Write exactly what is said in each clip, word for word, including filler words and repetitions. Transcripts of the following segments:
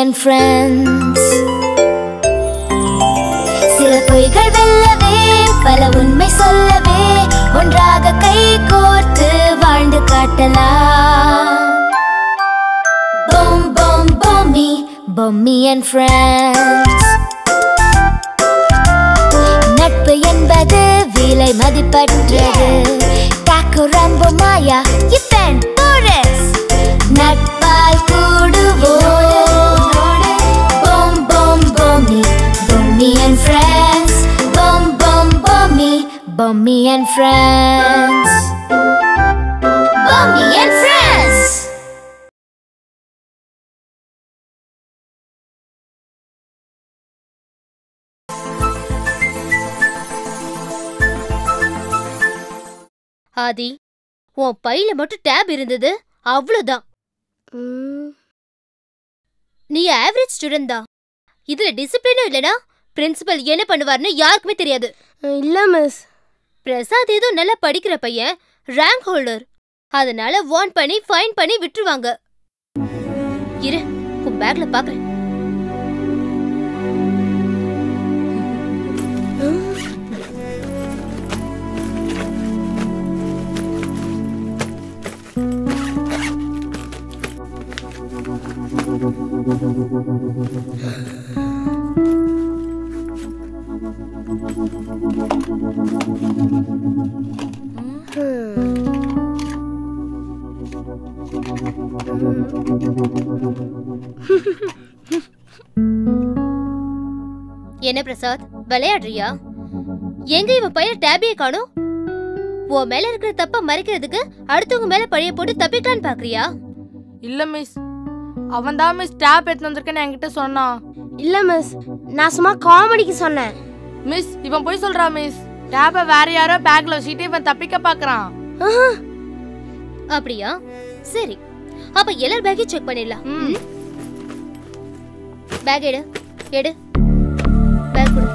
and friends. சில பொய்கள் வெல்லவே பல உண்மை சொல்லவே ஒன்றாக கை கோர்த்து வாழ்ந்து காட்டலாம். Boom boom Bommi, Bommi and friends. நட்பு என்பது விலை மதிப்பற்றது. Taco Rambo Maya, Yipen Boris. நட்பால் கூடுவோம். Boom boom Bommi, Bommi and friends. Boom boom Bommi, Bommi and friends. Bommi and friends. ஆதி, உன் பையில மட்டும் டேப் இருந்தது, அவ்வளவுதான். நீ ஆவரேஜ் ஸ்டூடெண்ட் தான். இதுல டிசிப்ளினும் இல்லனா பிரின்சிபல் என்ன பண்ணுவார்னு யாருக்குமே தெரியாது. இல்ல மிஸ். பிரசாத் ஏதோ நல்லா படிக்கிற பையன், ரேங்க் ஹோல்டர். அதனால வார்ன் பண்ணி ஃபைன் பண்ணி விட்டுருவாங்க. இரு, உன் பேக்ல பாக்குறேன். என்ன பிரசாத், விளையாடுறியா? எங்க இவன் பையன் டேபியை காணோம்? உன் மேல இருக்கிற தப்ப மறைக்கிறதுக்கு அடுத்தவங்க மேல பழைய போட்டு தப்பிக்கலான்னு பாக்குறியா? இல்ல மிஸ், அவன் தான் மிஸ் டேப் எடுத்து வந்திருக்கேன்னு என்கிட்ட சொன்னான். இல்ல மிஸ், நான் சும்மா காமெடிக்கு சொன்னேன். மிஸ், இவன் போய் சொல்றா மிஸ். டேப்பை வேற யாரோ பேக்ல வச்சுட்டு இவன் தப்பிக்க பாக்குறான். அப்படியா? சரி, அப்ப எல்லார் பேக்கையும் செக் பண்ணிடலாம். பேக் எடு, எடு பேக் கொடு.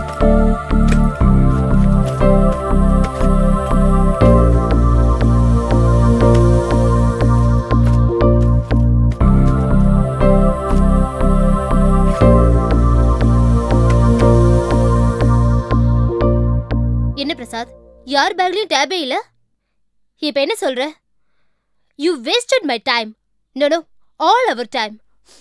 என்ன பிரசாத், யார் பேக்லயும் டேபே இல்ல? இப்ப என்ன சொல்ற? You wasted my time. No no, all our time.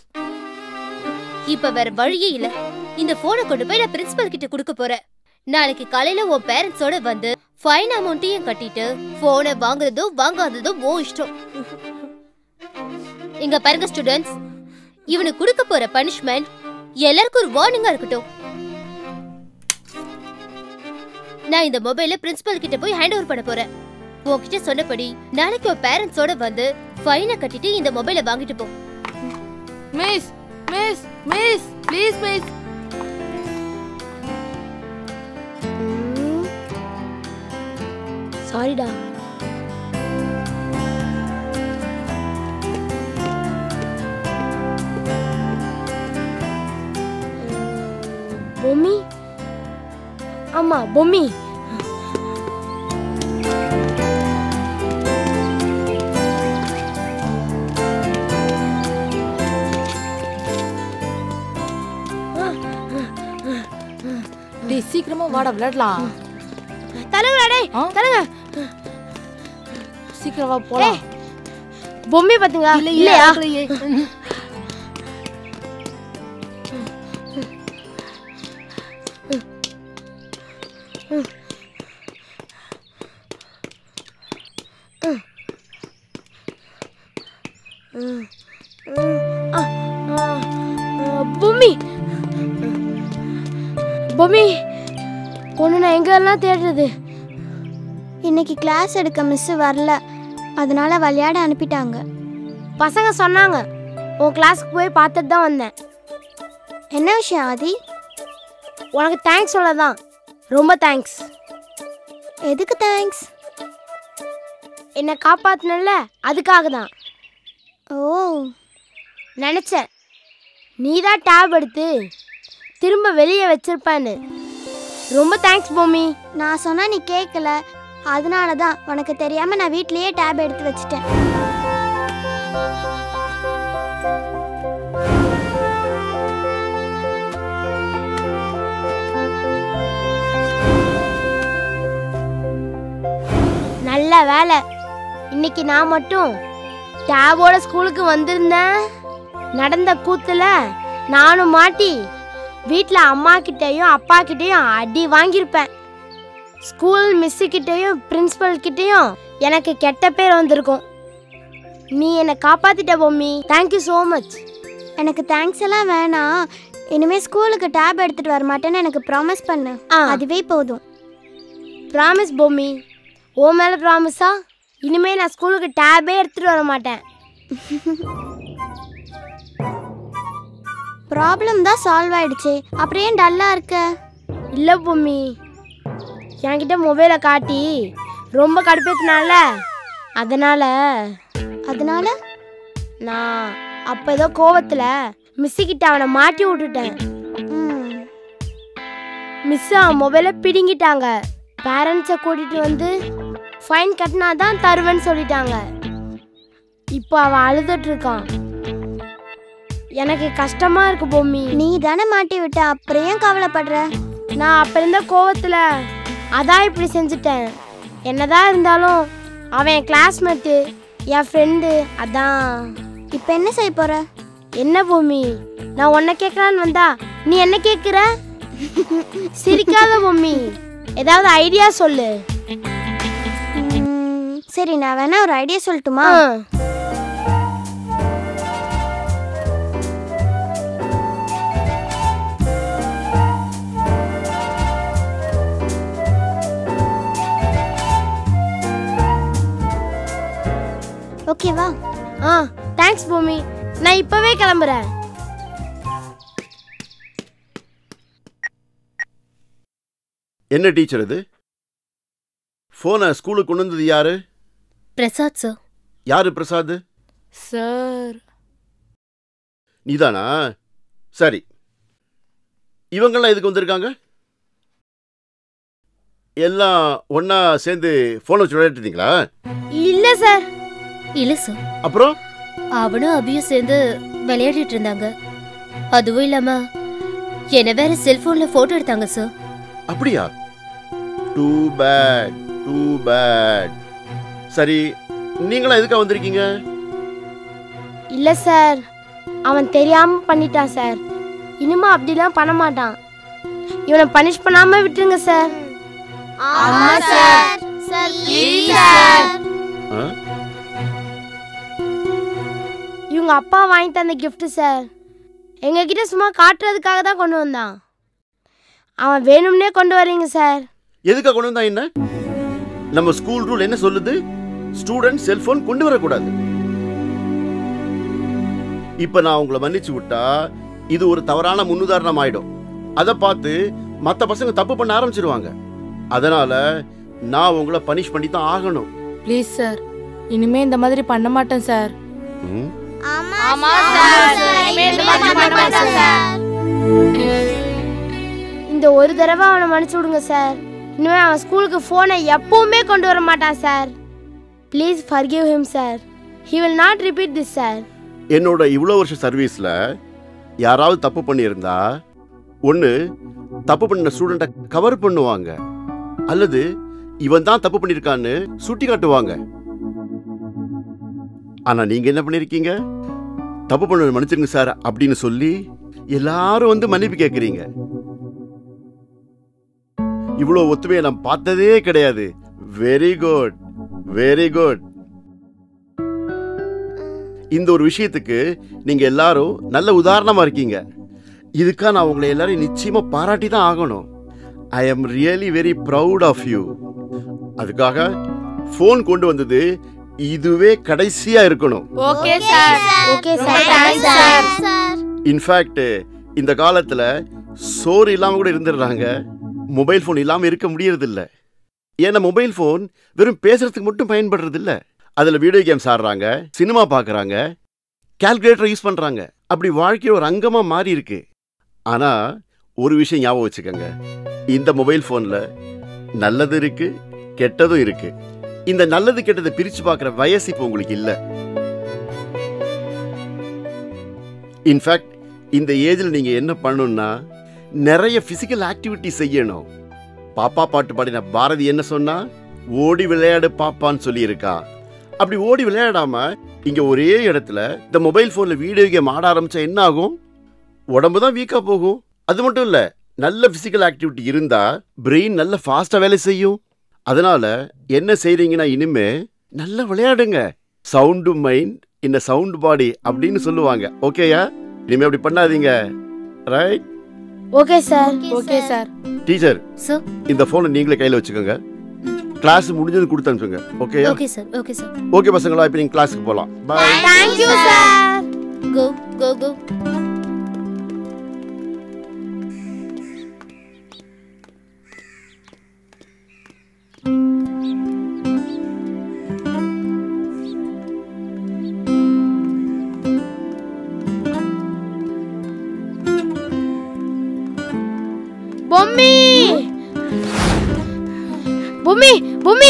இப்ப வேற வழியே இல்ல. இந்த போனை கொண்டு போய் நான் பிரின்சிபல் கிட்ட கொடுக்க போறேன். நாளைக்கு காலையில உன் பேரண்ட்ஸோட வந்து ஃபைன் அமௌண்ட்டையும் கட்டிட்டு போனை வாங்குறதோ வாங்காததோ ஓ இஷ்டம். இங்க பாருங்க ஸ்டூடெண்ட்ஸ், இவனுக்கு கொடுக்க போற பனிஷ்மெண்ட் எல்லாருக்கும் ஒரு வார்னிங்கா இருக்கட்டும். நான் இந்த மொபைல பிரின்சிபல் கிட்ட போய் ஹேண்ட் ஓவர் பண்ண போறேன். உன்கிட்ட சொன்னபடி நாளைக்கு உன் பேரண்ட்ஸோட வந்து ஃபைனை கட்டிட்டு இந்த மொபைலை வாங்கிட்டு போ. Miss miss miss please miss. சாரிடா. பொம்மி, ஆமா பொம்மி. டேய் சீக்கிரமா வாடா விளையாடலாம். தலங்கடா டேய், தலங்க. சீக்கிரம் வா போலாம். பொம்மி பாத்தீங்களா? இல்லையா? பொம்மி பொம்மி பொண்ணு நான் எங்கெல்லாம் தேடுறது? இன்னைக்கு கிளாஸ் எடுக்க மிஸ் வரல, அதனால விளையாட அனுப்பிட்டாங்க. பசங்க சொன்னாங்க, உன் கிளாஸுக்கு போய் பார்த்துட்டு தான் வந்தேன். என்ன விஷயம் ஆதி? உனக்கு தேங்க்ஸ் சொல்லதான். ரொம்ப தேங்க்ஸ். எதுக்கு தேங்க்ஸ்? என்னை காப்பாத்தினல, அதுக்காக தான். ஓ, நினச்சேன் நீ தான் டேப் எடுத்து திரும்ப வெளியே வச்சிருப்பேன்னு. ரொம்ப தேங்க்ஸ் பொம்மி. நான் சொன்னா நீ கேட்கல, அதனால தான் உனக்கு தெரியாம நான் வீட்லயே டேப் எடுத்து வச்சிட்டேன். வேலை. இன்னைக்கு நான் மட்டும் டேபோட ஸ்கூலுக்கு வந்திருந்தேன். நடந்த கூத்துல நானும் மாட்டி வீட்டில் அம்மா கிட்டேயும் அப்பா கிட்டேயும் அடி வாங்கியிருப்பேன். ஸ்கூல் மிஸ்ஸு கிட்டேயும் பிரின்சிபல் கிட்டேயும் எனக்கு கெட்ட பேர் வந்திருக்கும். நீ என்னை காப்பாத்திட்ட பொம்மி. Thank you so much. எனக்கு தேங்க்ஸ் எல்லாம் வேணாம். இனிமே ஸ்கூலுக்கு டேப் எடுத்துட்டு வர மாட்டேன்னு எனக்கு ப்ராமிஸ் பண்ணு. அதுவே போதும். ப்ராமிஸ் பொம்மி. ஓ மேலே ப்ராமிஸா? இனிமே நான் ஸ்கூலுக்கு டேபே எடுத்துட்டு வர மாட்டேன். ப்ராப்ளம் தான் சால்வ் ஆயிடுச்சு, அப்புறம் ஏன் டல்லா இருக்க? இல்லை பொம்மி, என்கிட்ட மொபைலை காட்டி ரொம்ப கடுப்பேத்தினால அதனால அதனால நான் அப்போ ஏதோ கோவத்தில் மிஸ்ஸுக்கிட்ட அவனை மாட்டி விட்டுட்டேன். மிஸ் அவன் மொபைலை பிடுங்கிட்டாங்க. பேரண்ட்ஸை கூட்டிகிட்டு வந்து ஃபைன் கட்டினா தான் தருவேன்னு சொல்லிட்டாங்க. இப்போ அவன் அழுதுட்டு இருக்கான். எனக்கு கஷ்டமாக இருக்கு பொம்மி. நீ தானே மாட்டி விட்ட, அப்புறம் ஏன் கவலைப்படுற? நான் அப்போ இருந்த கோவத்தில் அதான் இப்படி செஞ்சுட்டேன். என்னதான் இருந்தாலும் அவன் என் கிளாஸ்மேட்டு, என் ஃப்ரெண்டு. அதான். இப்போ என்ன செய்ய போற? என்ன பூமி, நான் உன்னை கேட்கலான்னு வந்தா நீ என்ன கேட்குற? சிரிக்காத பூமி, ஏதாவது ஐடியா சொல்லு. சரி, நான் வேணா ஒரு ஐடியா சொல்லட்டுமா? ஓகேவா? ஆ, தேங்க்ஸ் பூமி. நான் இப்பவே கிளம்புறேன். என்ன டீச்சர் இது? போனை ஸ்கூலுக்கு கொண்டு வந்தது யாரு? பிரசாத் சார். யாரு பிரசாத்? சார். நீதானா? சரி, இவங்கெல்லாம் எதுக்கு வந்திருக்காங்க? எல்லாம் ஒன்னா சேர்ந்து போனை வச்சு விளையாட்டுங்களா? இல்ல சார். இல்ல சார். அப்புறம் அவனும் அபியும் சேர்ந்து விளையாடிட்டு இருந்தாங்க. அதுவும் இல்லாம என்ன வேற செல்போன்ல போட்டோ எடுத்தாங்க சார். அப்படியா? Too bad, too bad. சரி, நீங்களா எதுக்கா வந்திருக்கீங்க? இல்ல சார், அவன் தெரியாம பண்ணிட்டான் சார். இனிமே அப்படிலாம் பண்ண மாட்டான். இவனை பனிஷ் பண்ணாம விட்டுருங்க சார். ஆமா சார். Sir please sir. இவங்க அப்பா வாங்கி தந்த கிஃப்ட் சார். எங்ககிட்ட சும்மா காட்டுறதுக்காக தான் கொண்டு வந்தான். அவன் வேணும்னே கொண்டு வரீங்க சார். எதுக்கா கொண்டு வந்தா என்ன? நம்ம ஸ்கூல் ரூல் என்ன சொல்லுது? ஸ்டூடெண்ட் செல்போன் கொண்டு வரக்கூடாது. இப்ப நான் உங்களை மன்னிச்சு விட்டா இது ஒரு தவறான முன்னுதாரணம் ஆயிடும். அதை பார்த்து மற்ற பசங்க தப்பு பண்ண ஆரம்பிச்சிருவாங்க. அதனால நான் உங்களை பனிஷ் பண்ணி தான் ஆகணும். ப்ளீஸ் சார், இனிமே இந்த மாதிரி பண்ண மாட்டேன் சார். ஆமா சார். இனிமே இந்த மாதிரி பண்ண மாட்டேன் சார். இந்த ஒரு தடவை அவனை மன்னிச்சு விடுங்க சார். இனிமே அவன் ஸ்கூலுக்கு போனை எப்பவுமே கொண்டு வர மாட்டான் sir. Please forgive him sir. he will not repeat this sir. என்னோட இவ்வளோ வருஷ சர்வீஸ்ல யாராவது தப்பு பண்ணியிருந்தா ஒன்று தப்பு பண்ண ஸ்டூடெண்ட்டை கவர் பண்ணுவாங்க, அல்லது இவன் தான் தப்பு பண்ணியிருக்கான்னு சுட்டி காட்டுவாங்க. ஆனா நீங்க என்ன பண்ணிருக்கீங்க? தப்பு பண்ண மன்னிச்சிருங்க சார் அப்படின்னு சொல்லி எல்லாரும் வந்து மன்னிப்பு கேட்குறீங்க. இவ்வளோ ஒத்துமையை நான் பார்த்ததே கிடையாது. Very good, very good. இந்த ஒரு விஷயத்துக்கு நீங்க எல்லாரும் நல்ல உதாரணமா இருக்கீங்க. இதுக்கா நான் உங்களை எல்லாரும் நிச்சயமா பாராட்டி தான் ஆகணும். I am really very proud of you. அதுக்காக ஃபோன் கொண்டு வந்தது இதுவே கடைசியா இருக்கணும். Okay sir. Okay sir. Thanks sir. In fact இந்த காலத்துல சோறு இல்லாம கூட இருந்துடுறாங்க, மொபைல் ஃபோன் இல்லாம இருக்க முடியறது இல்ல. ஏன்னா மொபைல் ஃபோன் வெறும் பேசுறதுக்கு மட்டும் பயன்படுறது இல்ல. அதுல வீடியோ கேம்ஸ் ஆடுறாங்க, சினிமா பாக்குறாங்க, கால்குலேட்டர் யூஸ் பண்றாங்க. அப்படி வாழ்க்கைய ஒரு அங்கமா மாறி இருக்கு. ஆனா ஒரு விஷயம் ஞாபகம் வச்சுக்கோங்க, இந்த மொபைல் போன்ல நல்லது இருக்கு, கெட்டதும் இருக்கு. இந்த நல்லது கெட்டதை பிரிச்சு பார்க்குற வயசு இப்போ உங்களுக்கு இல்ல. இன்ஃபேக்ட் இந்த ஏஜில் நீங்க என்ன பண்ணணும்னா நிறைய பிசிக்கல் ஆக்டிவிட்டி செய்யணும். பாப்பா பாட்டு பாடின பாரதி என்ன சொன்னா? ஓடி விளையாடு பாப்பான்னு சொல்லியிருக்கா. அப்படி ஓடி விளையாடாம இங்க ஒரே இடத்துல இந்த மொபைல் போன்ல வீடியோ கேம் ஆட ஆரம்பிச்சா என்ன ஆகும்? உடம்பு தான் வீக்கா போகும். அது மட்டும் இல்ல, நல்ல பிசிக்கல் ஆக்டிவிட்டி இருந்தா பிரெயின் நல்ல ஃபாஸ்டா வேலை செய்யும். அதனால என்ன செய்றீங்கன்னா இனிமே நல்லா விளையாடுங்க. சவுண்டு மைண்ட் இந்த சவுண்ட் பாடி அப்படின்னு சொல்லுவாங்க. ஓகேயா? இனிமே அப்படி பண்ணாதீங்க. Right? Okay sir. Okay sir. Teacher, sir இந்த போனை நீங்களே கையில வச்சுக்கோங்க. கிளாஸ் முடிஞ்சது கொடுத்து அனுப்புங்க. ஓகேயா? Okay sir. Okay sir. Okay பசங்களா, இப்போ நீங்க கிளாஸ்க்கு போலாம். Bye. Thank you sir. Go go go. Bommi Bommi Bommi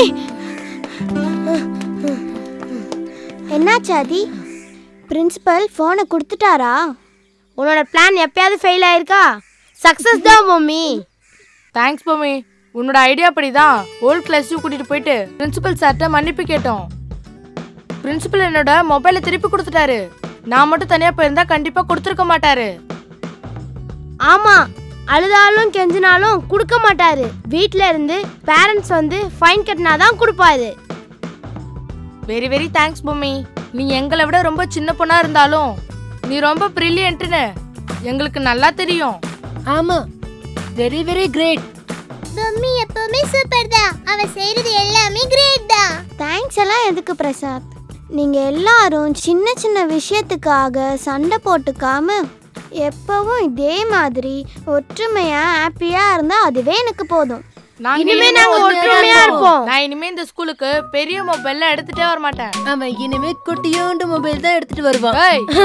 என்னாச்சு ஆதி? பிரின்சிபல் ஃபோனை கொடுத்துட்டாரா? உன்னோட பிளான் எப்பயாவது ஃபெயில் ஆயிருக்கா? சக்சஸ் தான் பொம்மி. தேங்க்ஸ் பொம்மி. உன்னோட ஐடியா படி தான் ஓல்ட் கிளாஸையும் கூட்டிட்டு போயிட்டு பிரின்சிபல் சார்ட்ட மன்னிப்பு கேட்டோம். பிரின்சிபல் என்னோட மொபைலை திருப்பி கொடுத்துட்டாரு. நான் மட்டும் தனியா போயிருந்தா கண்டிப்பா கொடுத்துருக்க மாட்டாரு. ஆமா, அழுதாலும் கெஞ்சினாலும் கொடுக்க மாட்டாரு. வீட்ல இருந்து பேரண்ட்ஸ் வந்து ஃபைன் கட்டினாதான் கொடுப்பாரு. Very very thanks Bommi. நீ எங்களை விட ரொம்ப சின்ன பொண்ணா இருந்தாலும் நீ ரொம்ப பிரில்லியன்ட்னு எங்களுக்கு நல்லா தெரியும். ஆமா, வெரி வெரி கிரேட். பொம்மி எப்பவுமே சூப்பர் தான். அவ செய்யறது எல்லாமே கிரேட் தான். தேங்க்ஸ் எல்லாம் எதுக்கு பிரசாத்? நீங்க எல்லாரும் சின்ன சின்ன விஷயத்துக்காக சண்டை போட்டுக்காம எப்பவும் இதே மாதிரி ஒற்றுமையா ஹாப்பியா இருந்தா அதுவே எனக்கு போதும். இனிமே நாங்க ஒற்றுமையா இருப்போம். நான் இனிமே இந்த ஸ்கூலுக்கு பெரிய மொபைல்ல எடுத்துட்டே வர மாட்டேன். அவன் இனிமே குட்டியோண்டு மொபைல் தான் எடுத்துட்டு வருவான்.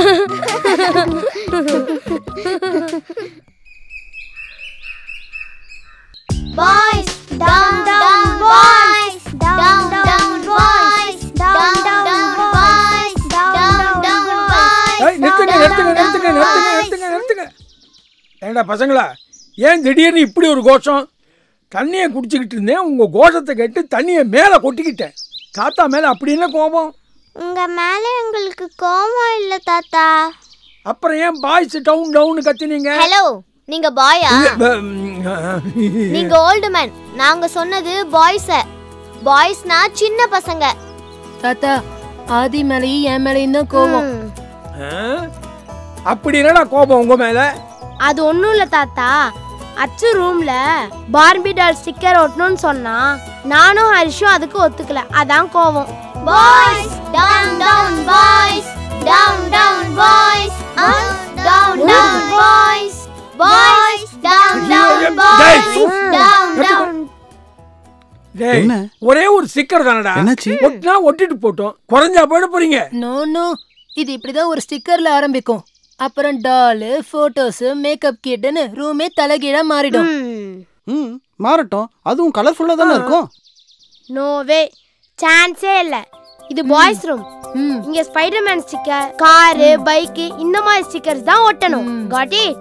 Boys, down, down, boys, down, down, boys, down, down, boys, down, down, boys. ஏய் நிறுத்துங்க நிறுத்துங்க நிறுத்துங்க நிறுத்துங்க நிறுத்துங்க நிறுத்துங்க. ஏண்டா பசங்களா, ஏன் திடீர்னு இப்படி ஒரு கோஷம்? தண்ணியை குடிச்சிக்கிட்டு இருந்தேன், உங்கள் கோஷத்தை கேட்டு தண்ணியை மேலே கொட்டிக்கிட்டேன். தாத்தா மேலே அப்படி என்ன கோபம்? உங்க மேல எங்களுக்கு கோபம் இல்ல தாத்தா. அப்புறம் ஏன் பாய்ஸ் டவுன் டவுன் கத்தினீங்க? ஹலோ, நீங்க பாயா? நீங்க ஓல்டு மேன். நாங்க சொன்னது பாய்ஸ. பாய்ஸ்னா சின்ன பசங்க. தாத்தா, ஆதி மேலையும் என் மேலையும் தான் கோபம். அப்படி என்னடா கோபம் உங்க மேல? அது ஒண்ணும் இல்ல தாத்தா. அச்சு ரூம்ல பார்பி டால் ஸ்டிக்கர் ஒட்டணும்னு சொன்னா நானும் ஹரிஷும் அதுக்கு ஒத்துக்கல. அதான் கோவம். Boys, down, down, boys, down, down, boys, down, down, boys, boys, down, down, boys, down, down. டேய், ஒரே ஒரு ஸ்டிக்கர் தானடா. ஒட்டினா ஒட்டிட்டு போட்டோம். குறைஞ்சா போயிட போறீங்க? நோ நோ, இது இப்படிதான் ஒரு ஸ்டிக்கர்ல ஆரம்பிக்கும். அப்புறம் டாலு, போட்டோஸ், மேக்கப் கிட்னு ரூமே தலைகீழா மாறிடும். ம், மாறட்டும். அதுவும் கலர்ஃபுல்லா தானே இருக்கும். நோவே, சான்ஸே இல்ல. இது பாய்ஸ் ரூம். இங்க ஸ்பைடர்மேன் ஸ்டிக்கர், கார், பைக் இந்த மாதிரி ஸ்டிக்கர்ஸ் தான் ஒட்டணும். Got it?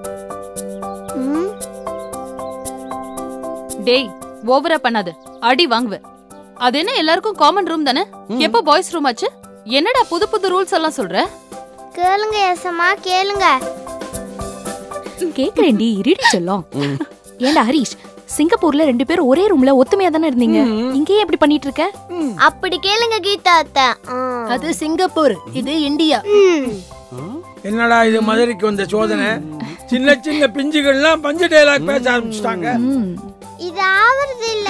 டேய், ஓவரா பண்ணாத, அடி வாங்குவ. அது என்ன எல்லாருக்கும் காமன் ரூம் தானே? எப்போ பாய்ஸ் ரூம் ஆச்சு? என்னடா புது புது ரூல்ஸ் எல்லாம் சொல்ற? கேளுங்க எசமா, கேளுங்க. கேக்குறேன்டி, இருடி செல்லம். ஏண்டா ஹரிஷ், சிங்கப்பூர்ல ரெண்டு பேரும் ஒரே ரூம்ல ஒத்துமையா தானே இருந்தீங்க. இங்கேயே எப்படி பண்ணிட்டு இருக்க? அப்படி கேளுங்க கீதா அத்தை. அது சிங்கப்பூர், இது இந்தியா. என்னடா இது மதுரைக்கு வந்த சோதனை? சின்ன சின்ன பிஞ்சுகள்லாம் பஞ்சு டயலாக் பேச ஆரம்பிச்சிட்டாங்க. இது ஆவறது இல்ல.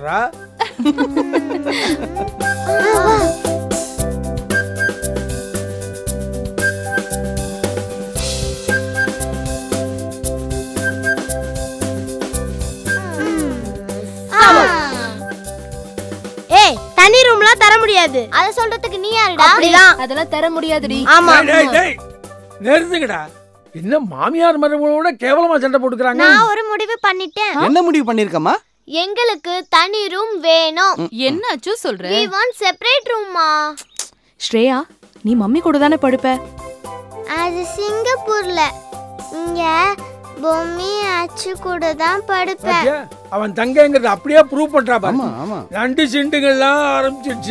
ஏய், தனி ரூம்லாம் தர முடியாது. அத சொல்றதுக்கு நீ யாருடா? அப்படிதான். அதெல்லாம் தர முடியாதுடி. ஆமா. டேய் டேய், நிறுத்துங்கடா. என்ன மாமியார் மருமகளோட கேவலமா சண்டை போட்டுக்கறாங்க? நான் ஒரு முடிவு பண்ணிட்டேன். என்ன முடிவு பண்ணிருக்கமா? எங்களுக்கு தனி ரூம் வேணும். என்னாச்சு சொல்ற? We want separate room மா. ஸ்ரேயா, நீ மம்மி கூட தானே படுப்ப? அது சிங்கப்பூர்ல. இங்க பொம்மி அச்சு கூட தான் படுப்பேன். அவன் தங்கைங்கிறத அப்படியே ப்ரூவ் பண்றா பாரு. ஆமா ஆமா நண்டு சிண்டுங்கள்லாம் ஆரம்பிச்சிருச்சு.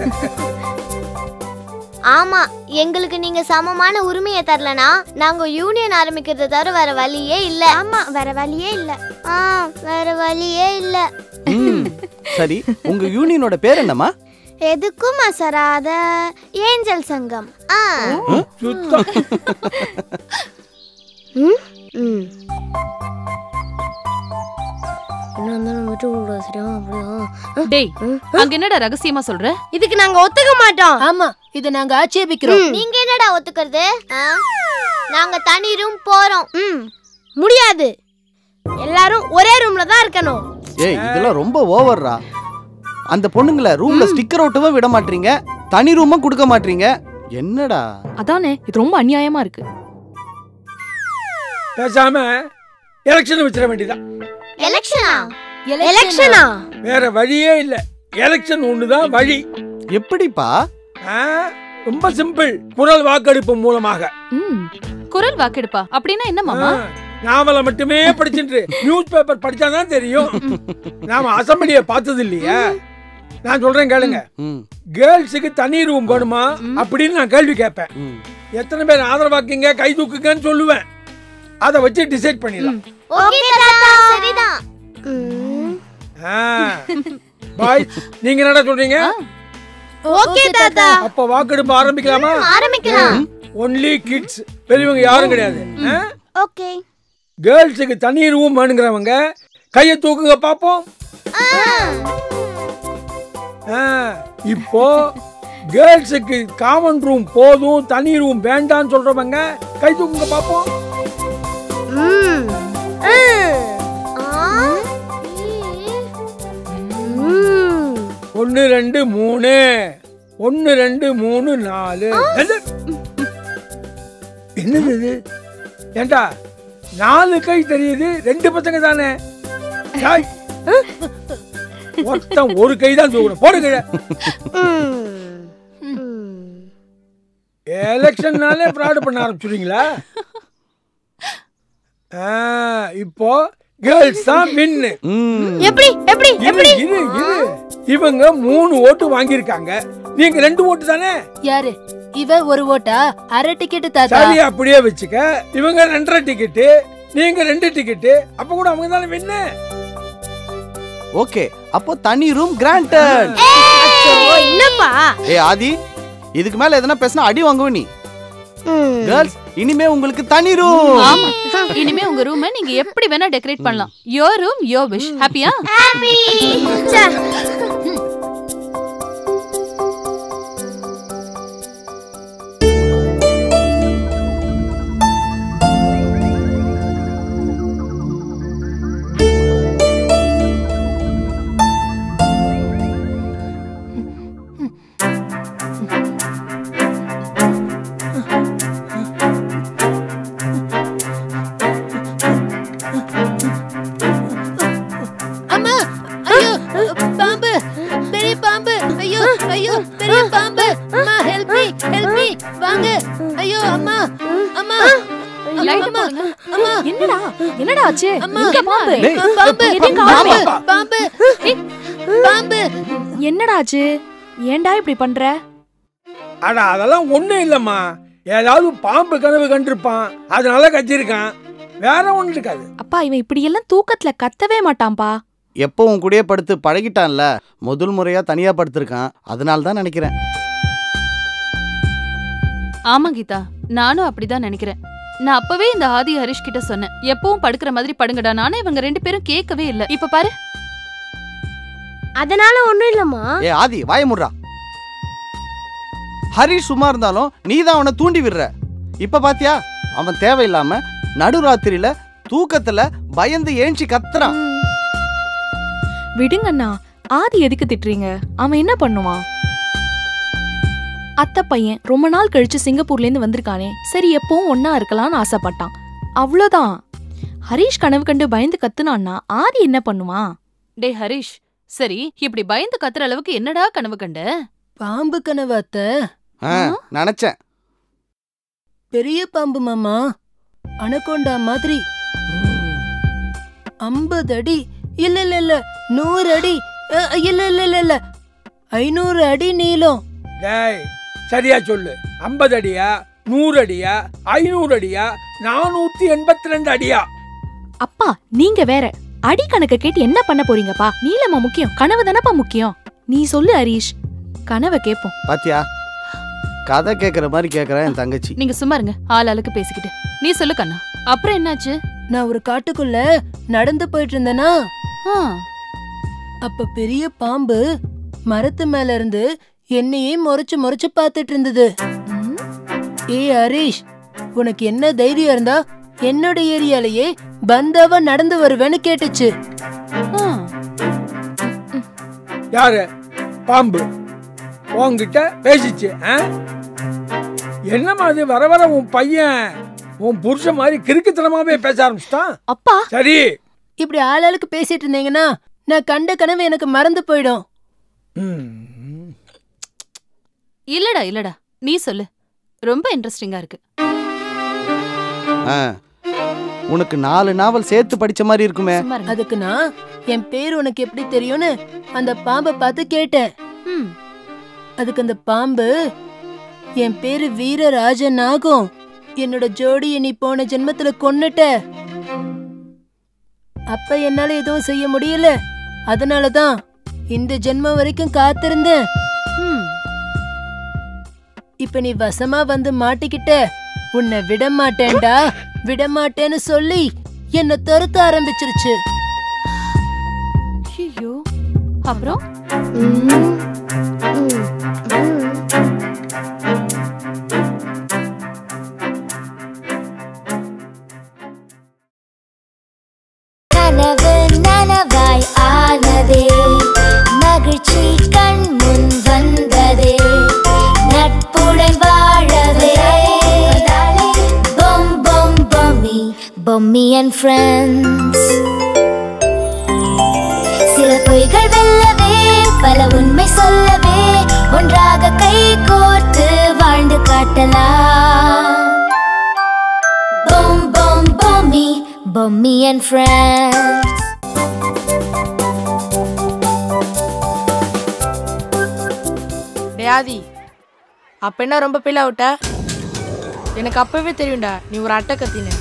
ஆமா, எங்களுக்கு நீங்க சமமான உரிமையை தரலனா நாங்க யூனியன் ஆரம்பிக்கிறத தவிர வேற வழியே இல்ல. ஆமா, வேற வழியே இல்ல. ஆ, வேற வழியே இல்ல. ம், சரி உங்க யூனியனோட பேர் என்னம்மா? எதுக்கும் அசராத ஏஞ்சல் சங்கம். ஆ, சுத்தம். ம் ம் என்ன இருந்தாலும் விட்டு விட சரியா அப்படியா? டேய் அங்க என்னடா ரகசியமா சொல்ற? இதுக்கு நாங்க ஒத்துக்க மாட்டோம். ஆமா, இத நாங்க ஆட்சேபிக்கிறோம். நீங்க என்னடா ஒத்துக்கிறது? ஆ? நாங்க தனி ரூம் போறோம். ம் முடியாது. எல்லாரும் ஒரே ரூம்ல தான் இருக்கணும். ஏய் இதெல்லாம் ரொம்ப ஓவர்ரா. அந்த பொண்ணுங்கள ரூம்ல ஸ்டிக்கர் ஒட்டவே விட மாட்டீங்க, தனி ரூமும் கொடுக்க மாட்டீங்க. என்னடா அதானே, இது ரொம்ப அநியாயமா இருக்கு. பேசாம எலெக்ஷன் வச்சிட வேண்டியதான். எலெக்ஷனா? எலெக்ஷனா? வேற வழியே இல்ல. எலெக்ஷன் ஒண்ணுதான் வழி. எப்படிப்பா? ஆ, ரொம்ப சிம்பிள். குரல் வாக்கெடுப்பு மூலமாக. ம் குரல் வாக்கெடுப்பா? அப்படின்னா என்ன மாமா? நாவலை மட்டுமே படிச்சுட்டு நியூஸ் பேப்பர் படிச்சாதான் தெரியும். நாம அசம்பிளியை பார்த்தது இல்லையா? நான் சொல்றேன் கேளுங்க. கேர்ள்ஸுக்கு தனி ரூம் வேணுமா அப்படின்னு நான் கேள்வி கேட்பேன். எத்தனை பேர் ஆதரவாக்குங்க கை தூக்குங்கன்னு சொல்லுவேன். அதை வச்சு டிசைட் பண்ணிடலாம். ஓகே தாத்தா, சரிதான். பாய்ஸ், நீங்க என்னடா சொல்றீங்க? ஓகே தாத்தா. அப்ப வாக்கெடுப்பு ஆரம்பிக்கலாமா? ஆரம்பிக்கலாம். ஒன்லி கிட்ஸ், பெரியவங்க யாரும் கிடையாது. ஓகே. கேர்ள்ஸுக்கு தனி ரூம் வேணுங்கிறவங்க கையை தூக்குங்க பாப்போம். இப்போ கேர்ள்ஸுக்கு காமன் ரூம் போதும், தனி ரூம் வேண்டாம்னு சொல்றவங்க கை தூக்குங்க பாப்போம். ஒன்னு ரெண்டு மூணு, ஒன்னு ரெண்டு மூணு நாலு. என்னது இது? ஏண்டா நாலு கை தெரியுது, ரெண்டு பசங்க தானே. மொத்தம் ஒரு கை தான் தூக்கணும். போடுங்க. எலெக்ஷன்னாலே ஃப்ராட் பண்ண ஆரம்பிச்சுடுங்களா? இப்போ கேர்ள்ஸ் தான் வின்னு. எப்படி எப்படி எப்படி? இது இது இவங்க மூணு ஓட்டு வாங்கியிருக்காங்க, நீங்க ரெண்டு ஓட்டு தானே. யாரு இவ? ஒரு ஓட்டா? அரை டிக்கெட் தாத்தா. சரி அப்படியே வச்சுக்க. இவங்க ரெண்டரை டிக்கெட், நீங்க ரெண்டு டிக்கெட். அப்ப கூட அவங்க தானே வின்னு. ஓகே, அப்போ தனி ரூம் கிராண்டட். என்னப்பா? ஏய் ஆதி, இதுக்கு மேல எதனா பேசினா அடி வாங்குவ நீ. கேர்ள்ஸ், இனிமே உங்களுக்கு தனி ரூம். ஆமா, இனிமே உங்க ரூமை நீங்க எப்படி வேணா டெக்கரேட் பண்ணலாம். Your room your wish. ஹாப்பியா? ஹாப்பி. என்னடா என்னடா ஆச்சு? என்னடா ஆச்சு? ஏன்டா இப்படி பண்ற? அட அதெல்லாம் ஒண்ணும் இல்லம்மா. ஏதாவது பாம்பு கனவு கண்டிருப்பான், அதனால கத்திருக்கான். வேற ஒண்ணு இருக்காது. அப்பா, இவன் இப்படி எல்லாம் தூக்கத்துல கத்தவே மாட்டான்பா. எப்பவும் கூடயே படுத்து பழகிட்டான்ல, முதல் முறையா தனியா படுத்திருக்கான், அதனால தான் நினைக்கிறேன். ஆமா கீதா, நானும் அப்படிதான் நினைக்கிறேன். நான் அப்பவே இந்த ஆதி ஹரிஷ் கிட்ட சொன்னேன், எப்பவும் படுக்கிற மாதிரி படுங்கடா. நானே இவங்க ரெண்டு பேரும் கேட்கவே இல்ல. இப்ப பாரு. அதனால ஒண்ணும் இல்லம்மா. ஏ ஆதி, வாய முடுறா. ஹரிஷ் சும்மா இருந்தாலும் நீ தான் அவனை தூண்டி விடுற. இப்ப பாத்தியா, அவன் தேவையில்லாம நடுராத்திரியில தூக்கத்துல பயந்து ஏஞ்சி கத்துறான். விடுங்கண்ணா, ஆதி எதுக்கு திட்டுறீங்க? அவன் என்ன பண்ணுவான்? அத்தை பையன் ரொம்ப நாள் கழிச்சு சிங்கப்பூர்ல இருந்து வந்திருக்கானே, சரி எப்பவும் ஒன்னா இருக்கலாம்னு ஆசைப்பட்டான், அவ்வளவுதான். ஹரிஷ் கனவு கண்டு பயந்து கத்துனான்னா ஆதி என்ன பண்ணுவான்? டே ஹரிஷ், சரி இப்படி பயந்து கத்துற அளவுக்கு என்னடா கனவு கண்ட? பாம்பு கனவு அத்தை. நினைச்சேன். பெரிய பாம்பு மாமா, அனகோண்டா மாதிரி ஐம்பது அடி இல்ல இல்ல இல்ல நூறு அடி அ, இல்ல இல்ல இல்ல இல்ல ஐநூறு அடி நீளம். டேய் சரியா சொல்லு. ஐம்பது அடியா, நூறு அடியா, ஐநூறு அடியா, நானூத்தி எண்பத்தி ரெண்டு அடியா? அப்பா நீங்க வேற அடி கணக்க கேட்டு என்ன பண்ண போறீங்கப்பா? நீளமா முக்கியம், கனவு தானப்பா முக்கியம். நீ சொல்லு ஹரிஷ், கனவை கேட்போம். பாத்தியா, கதை கேக்குற மாதிரி கேக்குறேன் என் தங்கச்சி. நீங்க சும்மா இருங்க, ஆள் ஆளுக்கு பேசிக்கிட்டு. நீ சொல்லு கண்ணா, அப்புறம் என்னாச்சு? நான் ஒரு காட்டுக்குள்ள நடந்து போயிட்டு இருந்தேனா, ஆ, அப்ப பெரிய பாம்பு மரத்து மேல இருந்து என்னையே முறைச்சு முறைச்சு பார்த்துட்டு இருந்தது. ஏ ஹரிஷ், உனக்கு என்ன தைரியம் இருந்தா என்னோட ஏரியாலயே பந்தாவா நடந்து வருவேன்னு கேட்டுச்சு. ஆ. யாரு? பாம்பு உன்கிட்ட பேசிச்சு? ஆ? என்னம்மா அது, வர வர உன் பையன் உன் புருஷன் மாதிரி கிறுக்குத்தனமாவே பேச ஆரம்பிச்சிட்டான். அப்பா சரி, இப்படி ஆளாளுக்கு பேசிட்டு இருந்தீங்கன்னா நான் கண்ட கனவு எனக்கு மறந்து போயிடும். ம். இல்லடா இல்லடா, நீ சொல்லு, ரொம்ப இன்ட்ரெஸ்டிங்கா இருக்கு. ஆ, உனக்கு நாலு நாவல் சேர்த்து படிச்ச மாதிரி இருக்குமே. சும்மா இருங்க. அதுக்கு நான் என் பேர் உனக்கு எப்படி தெரியும்னு அந்த பாம்பை பார்த்து கேட்டேன். ம். அதுக்கு அந்த பாம்பு, என் பேரு வீரராஜன் ஆகும், என்னோட ஜோடியை நீ போன ஜென்மத்துல கொன்னுட்ட, அப்ப என்னால எதுவும் செய்ய முடியல, அதனாலதான் இந்த ஜென்மம் வரைக்கும் காத்திருந்தேன். ம். இப்ப நீ வசமா வந்து மாட்டிக்கிட்ட, உன்னை விட மாட்டேன்டா விட மாட்டேன்னு சொல்லி என்ன துரத்த ஆரம்பிச்சிருச்சு. ஐயோ, அப்புறம் கனவு நனவாய் ஆனதே, மகிழ்ச்சி கண் முன் வந்ததே, நட்புடன் வாழவே, பொம் பொம் பொம்மி பொம்மி அண்ட் ஃப்ரெண்ட்ஸ். சில பொய்கள் வெல்லவே, பல உண்மை சொல்லவே, ஒன்றாக கை கோர்த்து வாழ்ந்து காட்டலாம். பொம் பொம் பொம்மி பொம்மி அண்ட் ஃப்ரெண்ட்ஸ். டேயாதி, அப்ப என்ன ரொம்ப பிள்ளை விட்ட? எனக்கு அப்பவே தெரியும்டா நீ ஒரு அட்டை கத்தின.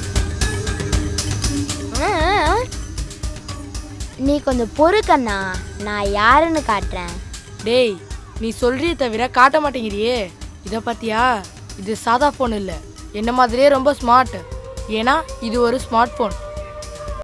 நீ கொஞ்சம் பொறுக்கண்ணா, நான் யாருன்னு காட்டுறேன். டேய், நீ சொல்றியே தவிர காட்ட மாட்டேங்கிறியே. இதை பார்த்தியா, இது சாதா ஃபோன் இல்லை, என்ன மாதிரியே ரொம்ப ஸ்மார்ட். ஏன்னா இது ஒரு ஸ்மார்ட் ஃபோன்.